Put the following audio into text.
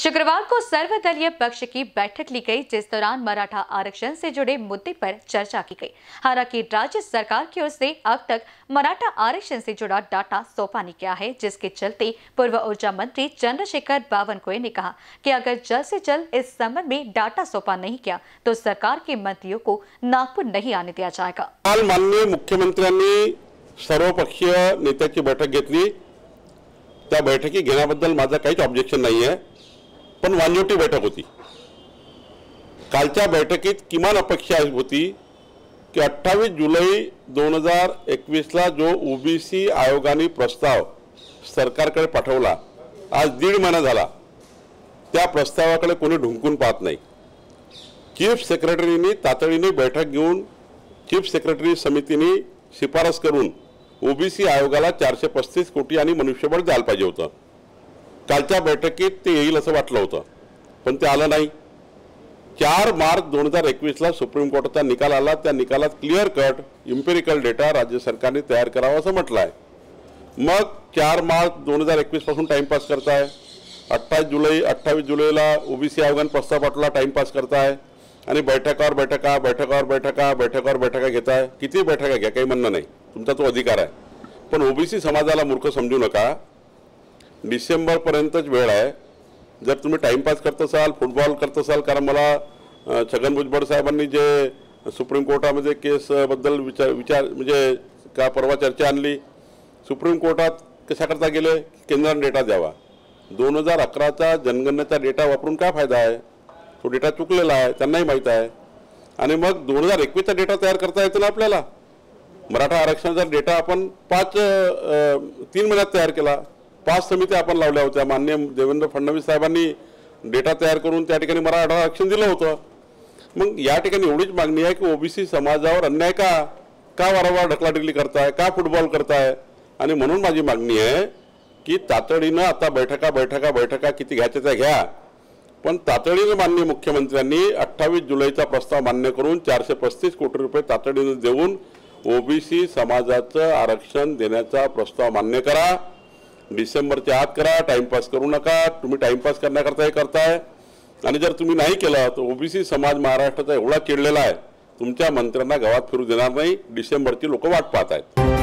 शुक्रवार को सर्वदलीय पक्ष की बैठक ली गई, जिस दौरान मराठा आरक्षण से जुड़े मुद्दे पर चर्चा की गई। हालांकि राज्य सरकार की ओर से अब तक मराठा आरक्षण से जुड़ा डाटा सौंपा नहीं गया है, जिसके चलते पूर्व ऊर्जा मंत्री चंद्रशेखर बावनकुळे ने कहा कि अगर जल्द से जल्द इस संबंध में डाटा सौंपा नहीं किया तो सरकार के मंत्रियों को नागपुर नहीं आने दिया जाएगा। काल माननीय मुख्यमंत्र्यांनी सर्वपक्षीय नेत्याची बैठक घेतली। त्या बैठकी घेण्याबद्दल माझा काहीच ऑब्जेक्शन नाही आहे, पण वांजोटी बैठक होती। कालच्या बैठकीत किमान अपेक्षा होती की 28 जुलै 2021 ला जो ओबीसी आयोगाने प्रस्ताव सरकारकडे पाठवला, आज 1.5 महिना झाला, त्या प्रस्तावाकडे कोणी ढुंकून पाहत नाही। चीफ सेक्रेटरीने तातडीने बैठक घेऊन चीफ सेक्रेटरी समितीने शिफारस करून ओबीसी आयोगाला 435 कोटी आणि मनुष्यबळ द्यायला पाहिजे होतं। कालच्या बैठकीत ते येईल असं वाटलं होतं, पण ते आलं नाही। 4 मार्च 2021 ला सुप्रीम कोर्टाचा निकाल आला। त्या निकालात क्लिअर कट एम्पिरिकल डेटा राज्य सरकारने तयार करावा असं म्हटलं आहे। मग 4 मार्च 2021 पासून टाइमपास करताय, 28 जुलैला ओबीसी आयोगाने प्रस्ताव पाठवला, टाइमपास करताय आणि बैठकावर बैठका घेताय। किती बैठका घ्या, काही म्हणणं नाही, तुमचा तो अधिकार आहे, पण ओबीसी समाजाला मूर्ख समजू नका। डिसेंबर पर्यंतच वेळ आहे। जर तुम्ही टाइमपास करत असाल, फुटबॉल करत असाल, कारण मला छगन भुजबळ साहेबांनी जे सुप्रीम कोर्टामध्ये केस बद्दल विचार म्हणजे का परवा चर्चा आणली, सुप्रीम कोर्टात कशाकरता गेले? केंद्राने डेटा द्यावा। 2011चा जनगणनेचा डेटा वापरून काय फायदा आहे? तो डेटा चुकलेला आहे, त्यांनाही माहीत आहे। आणि मग 2021चा डेटा तयार करता येतो ना आपल्याला। मराठा आरक्षणाचा डेटा आपण 3 महिन्यात तयार केला। 5 समित्या आपण लावल्या होत्या। माननीय देवेंद्र फडणवीस साहेबांनी डेटा तयार करून त्या ठिकाणी मराठा आरक्षण दिलं होतं। मग या ठिकाणी एवढीच मागणी आहे की ओबीसी समाजावर अन्याय का वारंवार ढकलाढकली करताय, का फुटबॉल करताय? आणि म्हणून माझी मागणी आहे की तातडीनं आता बैठका किती घ्यायच्या त्या घ्या, पण तातडीनं माननीय मुख्यमंत्र्यांनी 28 जुलैचा प्रस्ताव मान्य करून 435 कोटी रुपये तातडीनं देऊन ओबीसी समाजाचं आरक्षण देण्याचा प्रस्ताव मान्य करा। डिसेंबरच्या आत करा, टाइमपास करू नका। तुम्ही टाइमपास करण्याकरता हे करताय, आणि जर तुम्ही नाही केलं तर ओबीसी समाज महाराष्ट्राचा एवढा चिडलेला आहे, तुमच्या मंत्र्यांना गावात फिरू देणार नाही। डिसेंबरची लोक वाट पाहत आहेत।